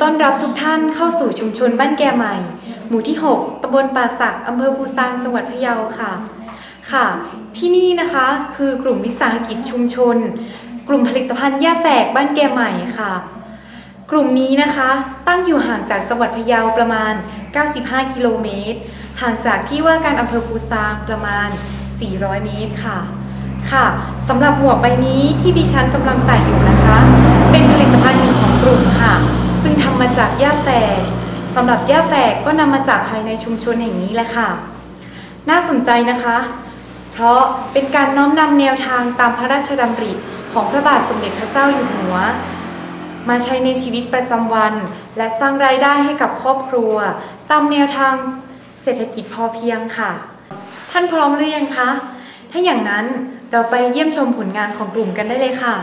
ต้อนรับทุกท่านเข้าสู่ชุมชนบ้านแกใหม่หมู่ที่ 6 ตำบลป่าสัก อำเภอภูซาง จังหวัดพะเยาค่ะที่นี่นะคะคือกลุ่มวิสาหกิจชุมชนกลุ่มผลิตภัณฑ์หญ้าแฝกบ้านแกใหม่ค่ะกลุ่มนี้นะคะตั้งอยู่ห่างจากจังหวัดพะเยาประมาณ95กิโลเมตรห่างจากที่ว่าการอำเภอภูซางประมาณ400เมตรค่ะสำหรับหมวกใบนี้ที่ดิฉันกำลังใส่อยู่นะคะเป็นผลิตภัณฑ์หนึ่งของกลุ่มค่ะซึ่งทำมาจากหญ้าแฝกสำหรับหญ้าแฝกก็นำมาจากภายในชุมชนแห่งนี้แหละค่ะน่าสนใจนะคะเพราะเป็นการน้อมนำแนวทางตามพระราชดำริของพระบาทสมเด็จพระเจ้าอยู่หัวมาใช้ในชีวิตประจำวันและสร้างรายได้ให้กับครอบครัวตามแนวทางเศรษฐกิจพอเพียงค่ะท่านพร้อมหรือยังคะถ้าอย่างนั้นเราไปเยี่ยมชมผลงานของกลุ่มกันได้เลยค่ะ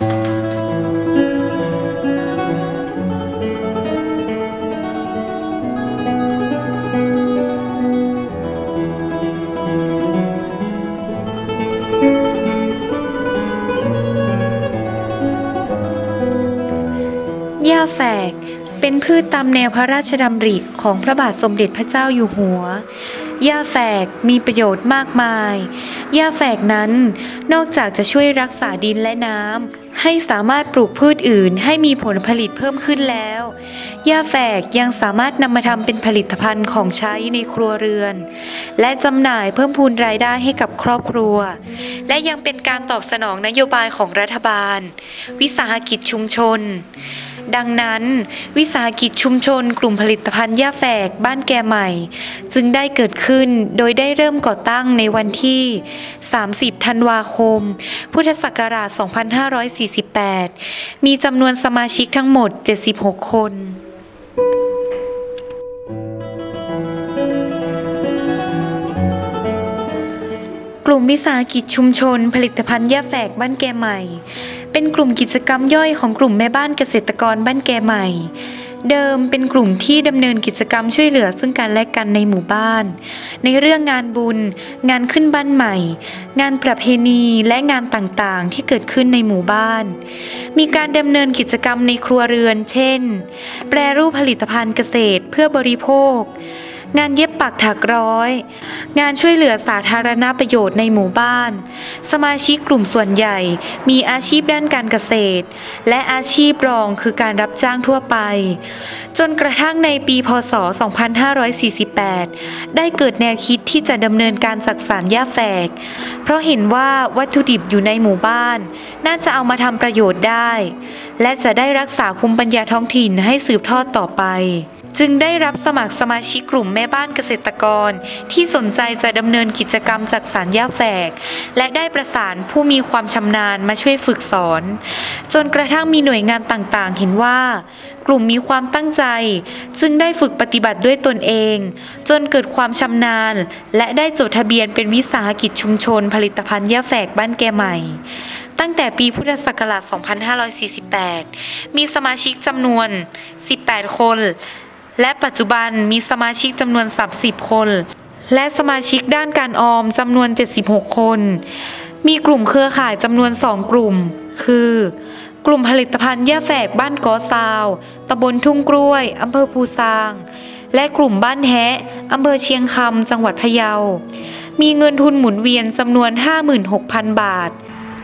หญ้าแฝกเป็นพืชตามแนวพระราชดำริของพระบาทสมเด็จพระเจ้าอยู่หัวหญ้าแฝกมีประโยชน์มากมายหญ้าแฝกนั้นนอกจากจะช่วยรักษาดินและน้ำให้สามารถปลูกพืชอื่นให้มีผลผลิตเพิ่มขึ้นแล้วหญ้าแฝกยังสามารถนำมาทำเป็นผลิตภัณฑ์ของใช้ในครัวเรือนและจำหน่ายเพิ่มพูนรายได้ให้กับครอบครัวและยังเป็นการตอบสนองนโยบายของรัฐบาลวิสาหกิจชุมชนดังนั้นวิสาหกิจชุมชนกลุ่มผลิตภัณฑ์หญ้าแฝกบ้านแกใหม่จึงได้เกิดขึ้นโดยได้เริ่มก่อตั้งในวันที่30ธันวาคมพุทธศักราช2548มีจำนวนสมาชิกทั้งหมด76คนกลุ่มวิสาหกิจชุมชนผลิตภัณฑ์หญ้าแฝกบ้านแกใหม่เป็นกลุ่มกิจกรรมย่อยของกลุ่มแม่บ้านเกษตรกรบ้านแกใหม่เดิมเป็นกลุ่มที่ดำเนินกิจกรรมช่วยเหลือซึ่งกันและกันในหมู่บ้านในเรื่องงานบุญงานขึ้นบ้านใหม่งานประเพณีและงานต่างๆที่เกิดขึ้นในหมู่บ้านมีการดำเนินกิจกรรมในครัวเรือนเช่นแปรรูปผลิตภัณฑ์เกษตรเพื่อบริโภคงานเย็บปักถักร้อยงานช่วยเหลือสาธารณประโยชน์ในหมู่บ้านสมาชิกกลุ่มส่วนใหญ่มีอาชีพด้านการเกษตรและอาชีพรองคือการรับจ้างทั่วไปจนกระทั่งในปีพ.ศ. 2548ได้เกิดแนวคิดที่จะดำเนินการจักสานหญ้าแฝกเพราะเห็นว่าวัตถุดิบอยู่ในหมู่บ้านน่าจะเอามาทำประโยชน์ได้และจะได้รักษาภูมิปัญญาท้องถิ่นให้สืบทอดต่อไปจึงได้รับสมัครสมาชิกกลุ่มแม่บ้านเกษตรกรที่สนใจจะดำเนินกิจกรรมจักสานหญ้าแฝกและได้ประสานผู้มีความชำนาญมาช่วยฝึกสอนจนกระทั่งมีหน่วยงานต่างๆเห็นว่ากลุ่มมีความตั้งใจจึงได้ฝึกปฏิบัติด้วยตนเองจนเกิดความชำนาญและได้จดทะเบียนเป็นวิสาหกิจชุมชนผลิตภัณฑ์หญ้าแฝกบ้านแกใหม่ตั้งแต่ปีพุทธศักราช 2548 มีสมาชิกจำนวน18คนและปัจจุบันมีสมาชิกจำนวน30คนและสมาชิกด้านการออมจำนวน76คนมีกลุ่มเครือข่ายจำนวน2กลุ่มคือกลุ่มผลิตภัณฑ์หญ้าแฝกบ้านกอซาวตำบลทุ่งกล้วยอำเภอภูซางและกลุ่มบ้านแฮะอำเภอเชียงคำจังหวัดพะเยามีเงินทุนหมุนเวียนจำนวน 56,000 บาท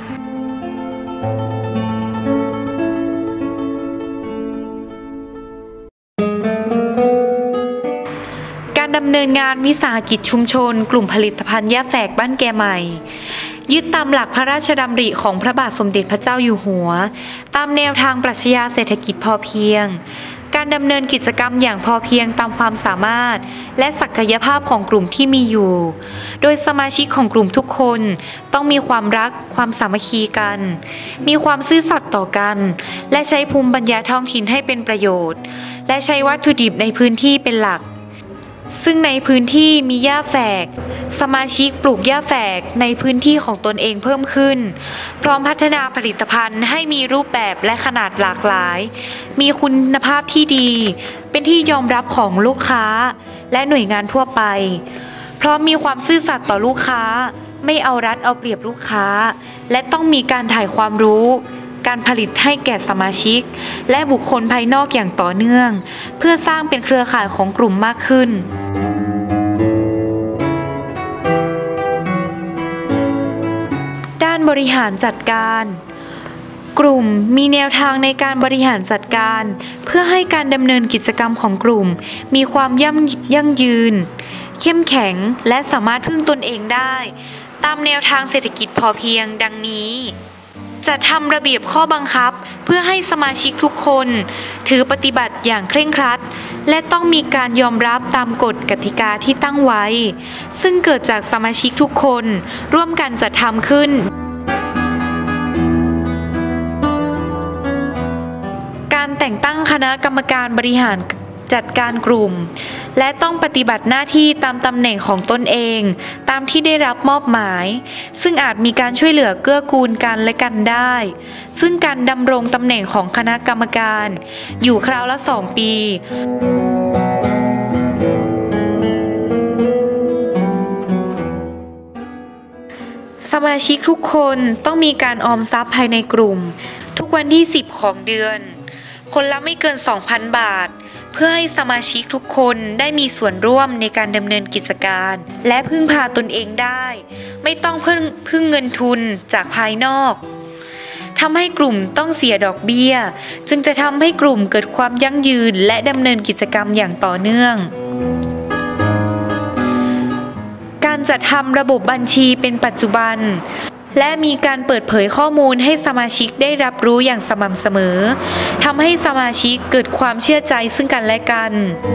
ดำเนินงานวิสาหกิจชุมชนกลุ่มผลิตภัณฑ์หญ้าแฝกบ้านแกใหม่ยึดตามหลักพระราชดำริของพระบาทสมเด็จพระเจ้าอยู่หัวตามแนวทางปรัชญาเศรษฐกิจพอเพียงการดำเนินกิจกรรมอย่างพอเพียงตามความสามารถและศักยภาพของกลุ่มที่มีอยู่โดยสมาชิกของกลุ่มทุกคนต้องมีความรักความสามัคคีกันมีความซื่อสัตย์ต่อกันและใช้ภูมิปัญญาท้องถิ่นให้เป็นประโยชน์และใช้วัตถุดิบในพื้นที่เป็นหลักซึ่งในพื้นที่มีหญ้าแฝกสมาชิกปลูกหญ้าแฝกในพื้นที่ของตนเองเพิ่มขึ้นพร้อมพัฒนาผลิตภัณฑ์ให้มีรูปแบบและขนาดหลากหลายมีคุณภาพที่ดีเป็นที่ยอมรับของลูกค้าและหน่วยงานทั่วไปพร้อมมีความซื่อสัตย์ต่อลูกค้าไม่เอารัดเอาเปรียบลูกค้าและต้องมีการถ่ายความรู้การผลิตให้แก่สมาชิกและบุคคลภายนอกอย่างต่อเนื่องเพื่อสร้างเป็นเครือข่ายของกลุ่มมากขึ้นด้านบริหารจัดการกลุ่มมีแนวทางในการบริหารจัดการเพื่อให้การดำเนินกิจกรรมของกลุ่มมีความยั่งยืนเข้มแข็งและสามารถพึ่งตนเองได้ตามแนวทางเศรษฐกิจพอเพียงดังนี้จะทำระเบียบข้อบังคับเพื่อให้สมาชิกทุกคนถือปฏิบัติอย่างเคร่งครัดและต้องมีการยอมรับตามกฎกติกาที่ตั้งไว้ซึ่งเกิดจากสมาชิกทุกคนร่วมกันจัดทำขึ้นการแต่งตั้งคณะกรรมการบริหารจัดการกลุ่มและต้องปฏิบัติหน้าที่ตามตำแหน่งของตนเองตามที่ได้รับมอบหมายซึ่งอาจมีการช่วยเหลือเกื้อกูลกันและกันได้ซึ่งการดำรงตำแหน่งของคณะกรรมการอยู่คราวละ2 ปีสมาชิกทุกคนต้องมีการออมทรัพย์ภายในกลุ่มทุกวันที่10ของเดือนคนละไม่เกิน 2,000 บาทเพื่อให้สมาชิกทุกคนได้มีส่วนร่วมในการดำเนินกิจการและพึ่งพาตนเองได้ไม่ต้องพึ่งเงินทุนจากภายนอกทำให้กลุ่มต้องเสียดอกเบี้ยจึงจะทำให้กลุ่มเกิดความยั่งยืนและดำเนินกิจกรรมอย่างต่อเนื่องการจัดทำระบบบัญชีเป็นปัจจุบันและมีการเปิดเผยข้อมูลให้สมาชิกได้รับรู้อย่างสม่ำเสมอทำให้สมาชิกเกิดความเชื่อใจซึ่งกันและกัน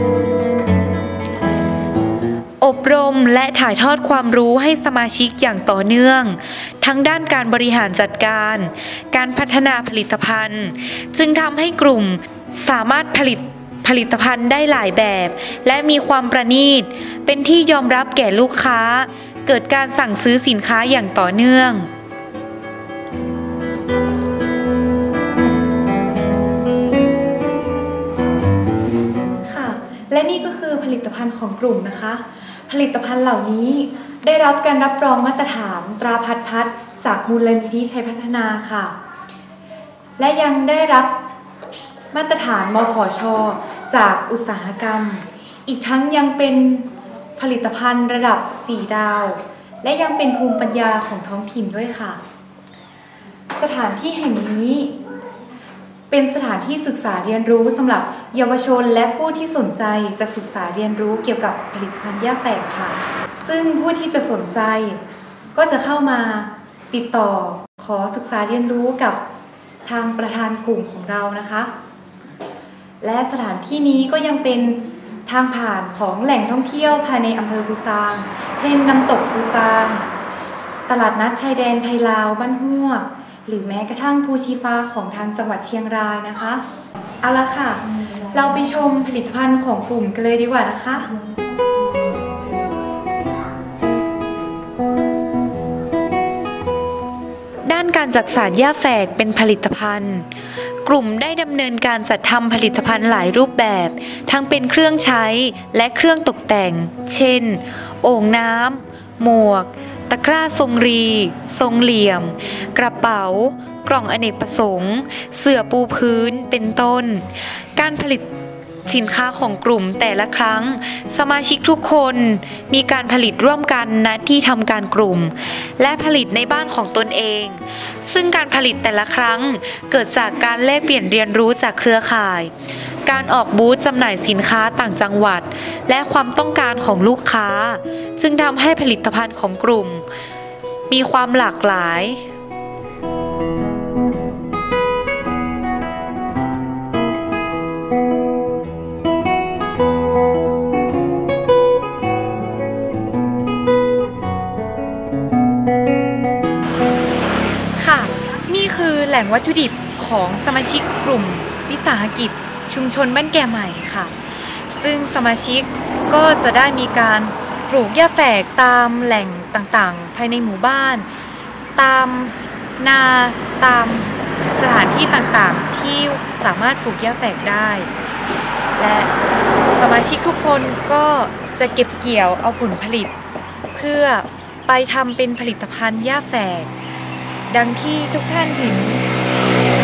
อบรมและถ่ายทอดความรู้ให้สมาชิกอย่างต่อเนื่องทั้งด้านการบริหารจัดการการพัฒนาผลิตภัณฑ์จึงทำให้กลุ่มสามารถผลิตภัณฑ์ได้หลายแบบและมีความประณีตเป็นที่ยอมรับแก่ลูกค้าเกิดการสั่งซื้อสินค้าอย่างต่อเนื่องค่ะและนี่ก็คือผลิตภัณฑ์ของกลุ่มนะคะผลิตภัณฑ์เหล่านี้ได้รับการรับรองมาตรฐานตราพัดจากมูลนิธิชัยพัฒนาค่ะและยังได้รับมาตรฐานมผช.จากอุตสาหกรรมอีกทั้งยังเป็นผลิตภัณฑ์ระดับ4 ดาวและยังเป็นภูมิปัญญาของท้องถิ่นด้วยค่ะสถานที่แห่งนี้เป็นสถานที่ศึกษาเรียนรู้สำหรับเยาวชนและผู้ที่สนใจจะศึกษาเรียนรู้เกี่ยวกับผลิตภัณฑ์หญ้าแฝกค่ะซึ่งผู้ที่จะสนใจก็จะเข้ามาติดต่อขอศึกษาเรียนรู้กับทางประธานกลุ่มของเรานะคะและสถานที่นี้ก็ยังเป็นทางผ่านของแหล่งท่องเที่ยวภายในอำเภอภูซางเช่นน้ำตกภูซางตลาดนัดชายแดนไทยลาวบ้านฮวกหรือแม้กระทั่งภูชีฟ้าของทางจังหวัดเชียงรายนะคะเอาละค่ะเราไปชมผลิตภัณฑ์ของกลุ่มกันเลยดีกว่านะคะด้านการจักสานหญ้าแฝกเป็นผลิตภัณฑ์กลุ่มได้ดำเนินการจัดทำผลิตภัณฑ์หลายรูปแบบทั้งเป็นเครื่องใช้และเครื่องตกแต่งเช่นโอ่งน้ำหมวกตะกร้าทรงรีทรงเหลี่ยมกระเป๋ากล่องอเนกประสงค์เสื่อปูพื้นเป็นต้นการผลิตสินค้าของกลุ่มแต่ละครั้งสมาชิกทุกคนมีการผลิตร่วมกันณที่ทำการกลุ่มและผลิตในบ้านของตนเองซึ่งการผลิตแต่ละครั้งเกิดจากการแลกเปลี่ยนเรียนรู้จากเครือข่ายการออกบูธจำหน่ายสินค้าต่างจังหวัดและความต้องการของลูกค้าจึงทำให้ผลิตภัณฑ์ของกลุ่มมีความหลากหลายแหล่งวัตถุดิบของสมาชิกกลุ่มวิสาหกิจชุมชนบ้านแก่ใหม่ค่ะซึ่งสมาชิกก็จะได้มีการปลูกหญ้าแฝกตามแหล่งต่างๆภายในหมู่บ้านตามนาตามสถานที่ต่างๆที่สามารถปลูกหญ้าแฝกได้และสมาชิกทุกคนก็จะเก็บเกี่ยวเอาผลผลิตเพื่อไปทำเป็นผลิตภัณฑ์หญ้าแฝกดังที่ทุกท่านเห็น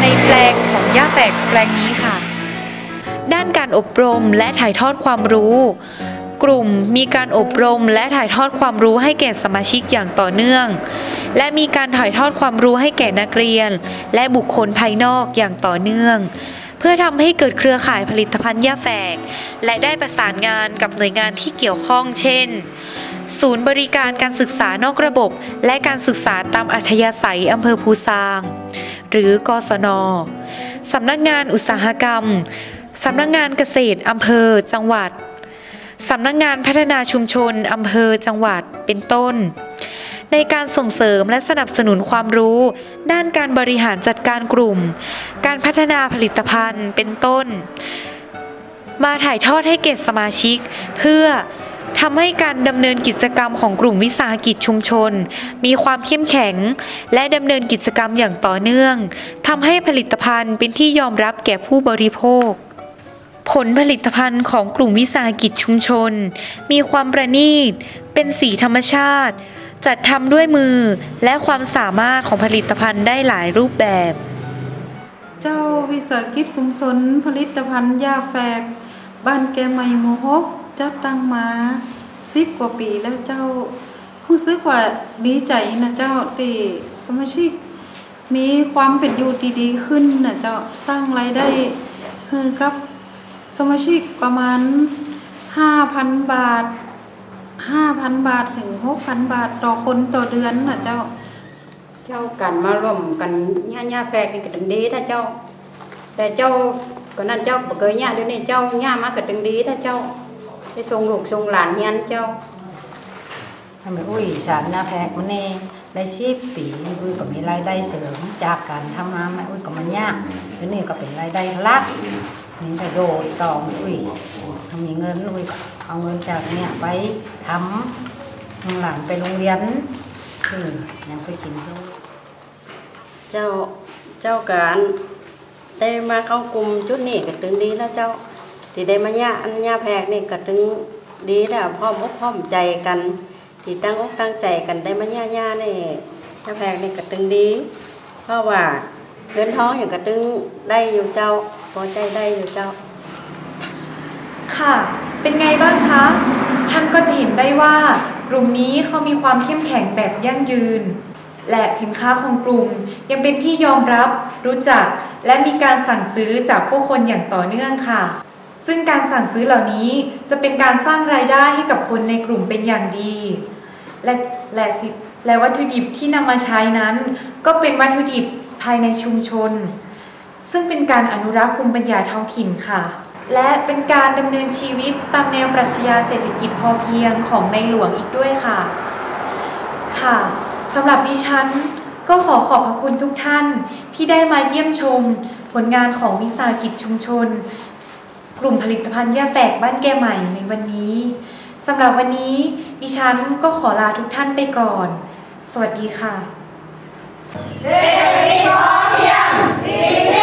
ในแปลงของย่าแฝกแปลงนี้ค่ะ ด้านการอบรมและถ่ายทอดความรู้ กลุ่มมีการอบรมและถ่ายทอดความรู้ให้แก่สมาชิกอย่างต่อเนื่อง และมีการถ่ายทอดความรู้ให้แก่นักเรียน และบุคคลภายนอกอย่างต่อเนื่อง เพื่อทำให้เกิดเครือข่ายผลิตภัณฑ์ย่าแฝกและได้ประสานงานกับหน่วยงานที่เกี่ยวข้องเช่น ศูนย์บริการการศึกษานอกระบบและการศึกษาตามอัธยาศัยอำเภอภูซางหรือกศน.สำนักงานอุตสาหกรรมสำนักงานเกษตรอำเภอจังหวัดสำนักงานพัฒนาชุมชนอำเภอจังหวัดเป็นต้นในการส่งเสริมและสนับสนุนความรู้ด้านการบริหารจัดการกลุ่มการพัฒนาผลิตภัณฑ์เป็นต้นมาถ่ายทอดให้แก่สมาชิกเพื่อทำให้การดำเนินกิจกรรมของกลุ่มวิสาหกิจชุมชนมีความเข้มแข็งและดำเนินกิจกรรมอย่างต่อเนื่องทำให้ผลิตภัณฑ์เป็นที่ยอมรับแก่ผู้บริโภคผลผลิตภัณฑ์ของกลุ่มวิสาหกิจชุมชนมีความประณีตเป็นสีธรรมชาติจัดทำด้วยมือและความสามารถของผลิตภัณฑ์ได้หลายรูปแบบเจ้าวิสาหกิจชุมชนผลิตภัณฑ์ย่าแฝกบ้านแกใหม่หมู่หกจัดตั้งมา10 กว่าปีแล้วเจ้าผู้ซื้อว่าดีใจนะเจ้าที่สมาชิกมีความเป็นอยู่ดีๆขึ้นนะเจ้าสร้างรายได้ให้กับสมาชิกประมาณ 5,000 บาท 5,000 บาทถึง 6,000 บาทต่อคนต่อเดือนนะเจ้ากันมาร่วมกันย่าแฝกนี่ก็ถึงดีถ้าเจ้าแต่เจ้าก่อนนั้นเจ้าบ่เคยย่าเดี๋ยวนี้เจ้าย่ามาก็ถึงดีถ้าเจ้าได้ส่งลูกส่งหลานเรียนเจ้าทำไมสารย่าแฝกมันนี่ได้10 ปีก็มีรายได้เสริมจากการทำงานไม่ก็มันยากเดี๋ยวนี้ก็เป็นรายได้หลักนี่ไปโดดต่อทำมีเงินก็เอาเงินจากเนี่ยไปทำหลานไปโรงเรียนยังไปกินด้วยเจ้าการได้มาเข้ากลุ่มจุดนี้ก็ถึงดีแล้วเจ้าที่ได้มาย่าแพกนี่ก็ถึงดีแล้วพร้อมอกพร้อมใจกันที่ตั้งอกตั้งใจกันได้มาย่านี่ย่าแพกนี่ก็ถึงดีเพราะว่าเงินท้องอย่างก็ถึงได้อยู่เจ้าพอใจได้อยู่เจ้าค่ะเป็นไงบ้างคะท่านก็จะเห็นได้ว่ากลุ่มนี้เขามีความเข้มแข็งแบบยั่งยืนและสินค้าของกลุ่มยังเป็นที่ยอมรับรู้จักและมีการสั่งซื้อจากผู้คนอย่างต่อเนื่องค่ะซึ่งการสั่งซื้อเหล่านี้จะเป็นการสร้างรายได้ให้กับคนในกลุ่มเป็นอย่างดีและวัตถุดิบที่นำมาใช้นั้นก็เป็นวัตถุดิบภายในชุมชนซึ่งเป็นการอนุรักษ์ภูมิปัญญาท้องถิ่นค่ะและเป็นการดำเนินชีวิตตามแนวปรัชญาเศรษฐกิจพอเพียงของในหลวงอีกด้วยค่ะสำหรับดิฉันก็ขอบพระคุณทุกท่านที่ได้มาเยี่ยมชมผลงานของวิสาหกิจชุมชนกลุ่มผลิตภัณฑ์ย่าแฝกบ้านแกใหม่ในวันนี้สำหรับวันนี้ดิฉันก็ขอลาทุกท่านไปก่อนสวัสดีค่ะเศรษฐกิจพอเพียงดี